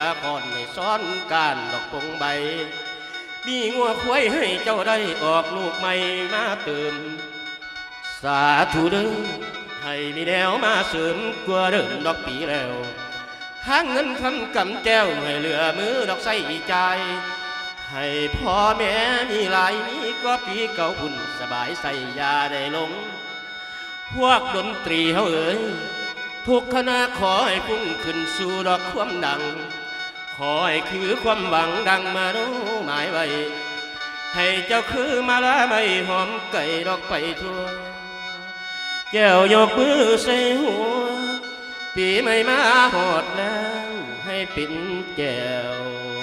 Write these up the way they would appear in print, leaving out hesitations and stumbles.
าก่อนในซ้อนการดอกปงใบมีงัวควายให้เจ้าได้ออกลูกใหม่มาเติมสาธุเด้อให้มีแนวมาเสริมกว่าเดิมดอกปีแล้วหาเงินคำกำแก้วให้เหลือมือดอกใส่ใจให้พ่อแม่มีหลายมีก็ปีเก่าบุญสบายใส่ยาได้ลงพวกดนตรีเฮาเอ๋ยทุกคณะขอให้พุ่งขึ้นสู่ดอกความดังขอให้คือความหวังดังมารู้หมายไว้ให้เจ้าคือมาละไม่หอมไก่ดอกไปทั่วแก้วยกมือใส่หัวปีใหม่มาหอดแล้วให้ปิ่นแก้ว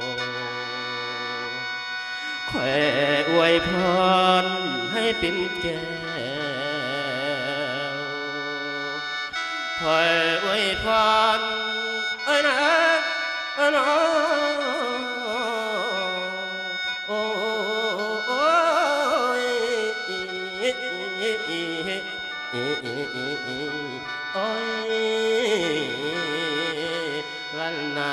แควอวยพรให้ปิ่นแก้วแควอวยพรเอ้ยนะเอ้ยนะโอ้ยโอ้ยลันนา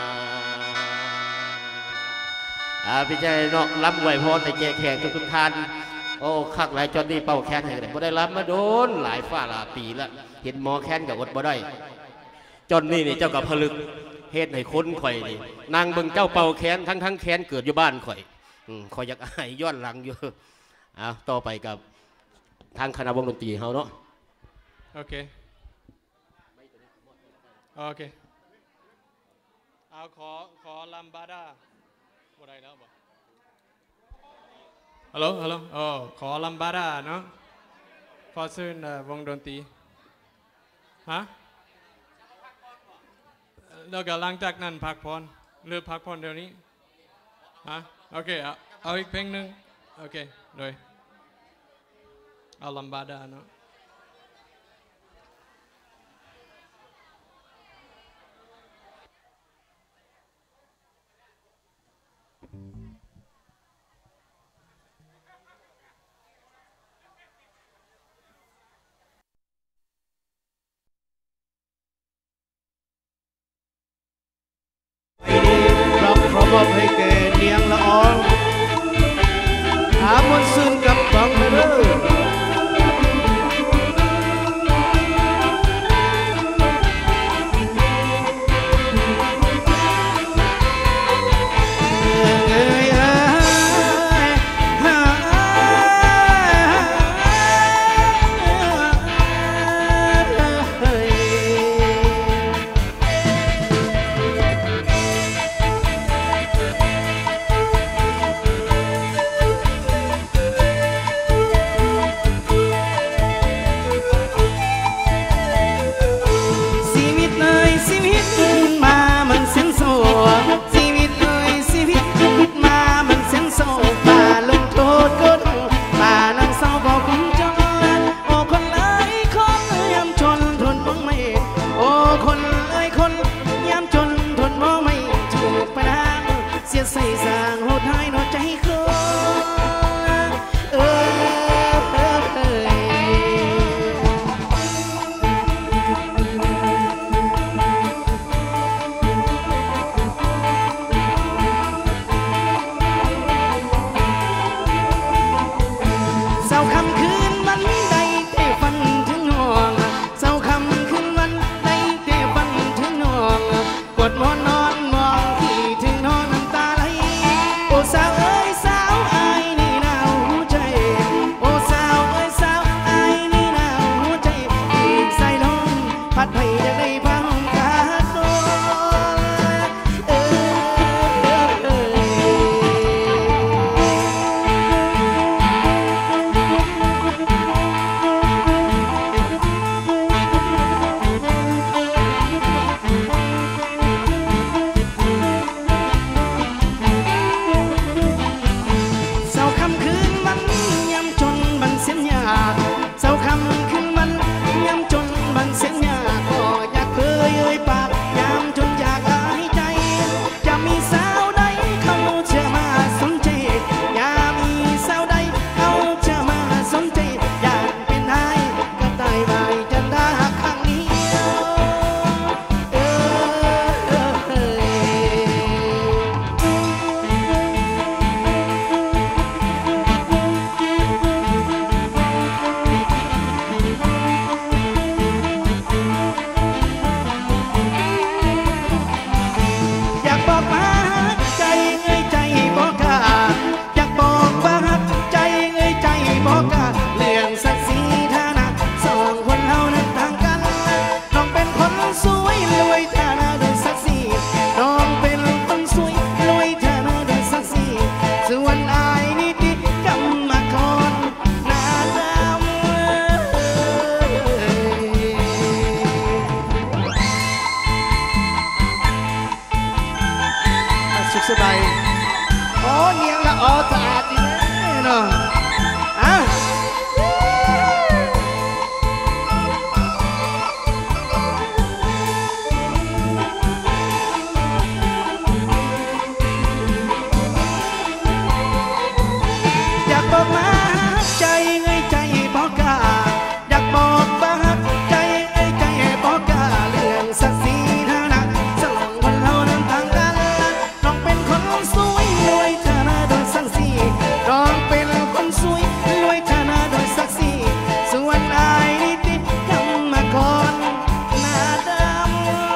พี่ใจเนาะรับไหวพรในแก่แขกทุกท่านโอ้คักหลายจนนี่เป่าแค้นให้เลยบ่ได้รับมาโดนหลายฝ่าหลายปีแล้วเห็นหมอแค้นกับอดบ่ได้จนนี่เจ้ากับผลึกเฮ็ดให้คนข่อยนี่นางเบิ่งเจ้าเป่าแค้นทั้งแค้นเกิดอยู่บ้านข่อยข่อยอยากอายย้อนหลังอยู่ต่อไปกับทางคณะวงดนตรีเขาเนาะโอเคเอาขอลัมบาดาบ่ได้แล้วบ่ฮัลโหลขอลัมบาดาเนาะขอเชิญวงดนตรีฮะแล้วก็หลังจากนั้นพักผ่อนเลือกพักผ่อนเดี๋ยวนี้ฮะโอเคเอาอีกเพลงหนึ่งโอเคโดยเอาลัมบาดาเนาะมอบให้แก่เนียงละอองมนต์ซื่นกับบังเด้อมอนนอนมองที่ถึงนอนน้ำตาไหลสุขสบายโอ้เนียงละอ๋อสะอาดดีแน่เนาะอ่ะอยากบอกมาใจไงใจบอกกาอยากบอกบ้าใจไงใจบอกกาเรื่องศักดิ์ศรีฐานะสลองคนเราเดินทางกันน้องเป็นคนสวยรวยฐานะโดยศักดิ์ศรีน้องเป็นคนสวยรวยฐานะโดยศักดิ์ศรีส่วนอายนี่ติดกรรมก่อนหน้าดำ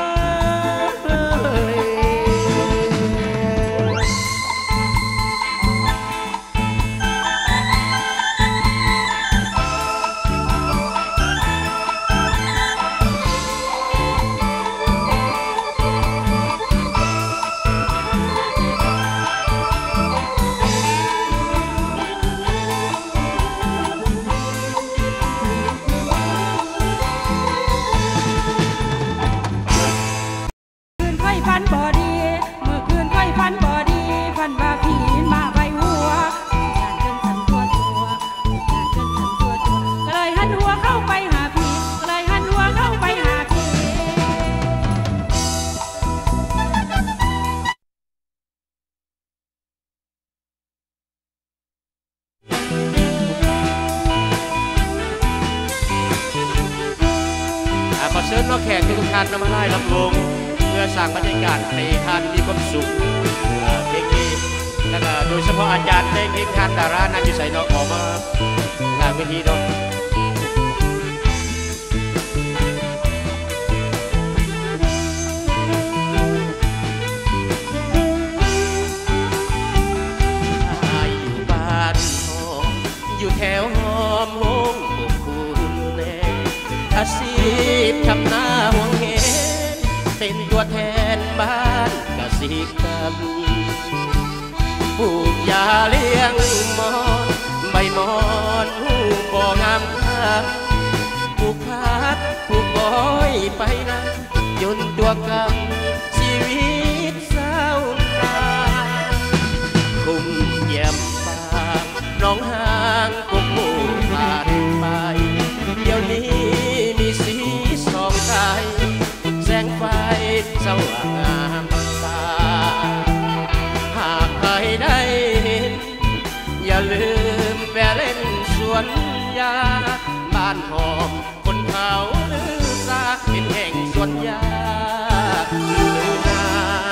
คืนค่อยฝันบ่ดีเมื่อคืนค่อยฝันบ่ดีฝันว่าผีมาใบหัวการเดินสันตัวการเดินสันตัวก็เลยหันหัวเข้าไปหาผีก็เลยหันหัวเข้าไปหาผีขอเชิญน้องแขกทุกท่านนำมาไล่ลำวงเพื่อสร้างบรรยากาศให้ท่านมีความสุขเพลงนี้แล้วก็โดยเฉพาะอาจารย์เพลงทานดารานาจิใส่น้องออกมางานเวทีเนาะอยู่บ้านหอมอยู่แถวหอมหงอบคุณแน่อาชีพทำหน้าห่วงเห็นเป็นตัวแทนบ้านกสิกรรมปลูกยาเลี้ยงมอนใบมอนหูบ่งามครับปลูกพักปลูกอ้อยไปนะจนตัวกำชีวิตเศร้านาคุ้มเยี่ยมปากน้องห่างกุกหมู่ผ่านไปเดี๋ยวนี้มีสีสองสายแสงไฟสว่างงามตาหากใครได้เห็นอย่าลืมแวะเล่นสวนยาบ้านหอมคนเขาลือซาเป็นแห่งสวนยาลือนา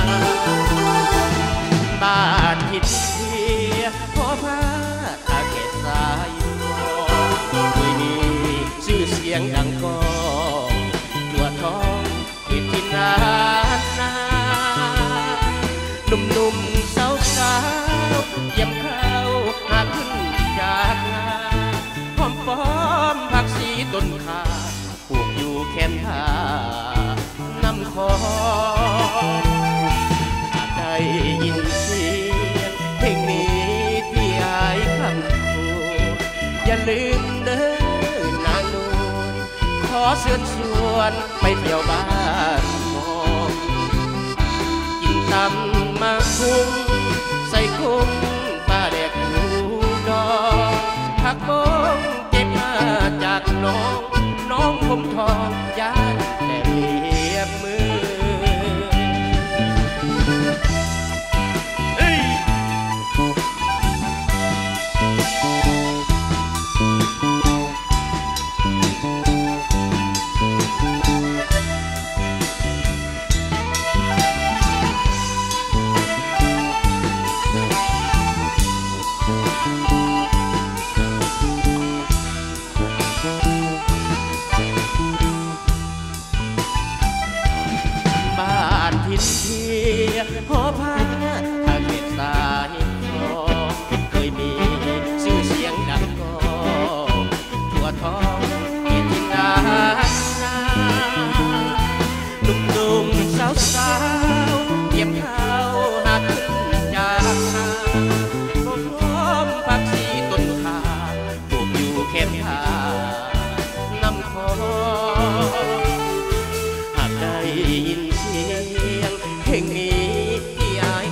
บ้านทิดเทียพอพาตาเกศสายมองเคยมีชื่อเสียงดังกองตัวทองเก็บที่นานาหนุ่มๆสาวๆเยี่ยมเข้าหาขึ้นจากนาหอมป้อมผักสีต้นขาปลูกอยู่แคมทาน้ำคอได้ยินเสียงเพลงนี้ที่อายคำคูอย่าลืมเดินนางนูนขอเชิญชวนไปเที่ยวบ้านหอมกินตำมาคุ้งใส่กุ้งปลาแดกหูดองผักบงเก็บมาจากน้องผมทองยานแต่เรียบมือบ้านทิศเทียหอพักทางเขตสายทองเคยมีชื่อเสียงดังกองทั่วท้องเกียรตินาหนุ่มๆสาวๆเยี่ยมเข้าหาขึ้นจากนาพร้อมผักสีต้นขาปลูกอยู่แคมทาน้ำคอหากได้ยินเสียงเพลงนี้ที่อาย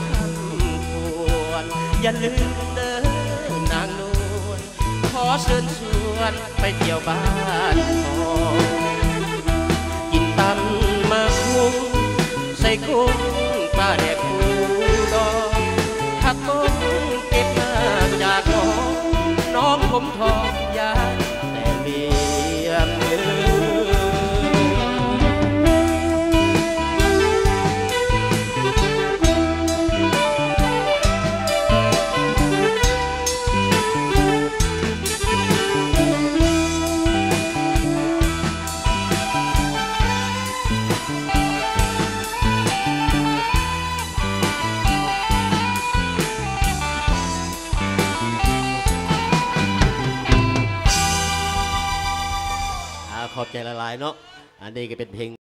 อย่าลืมเดินนางนวลขอเชิญชวนไปเที่ยวบ้านทองกินตำมาคุ้งใส่กุ้งปลาแดกปูดองผักต้มเก็บมาจากน้องผมทองยาแต่เบียมมือขอบใจละลายเนาะอันนี้ก็เป็นเพลง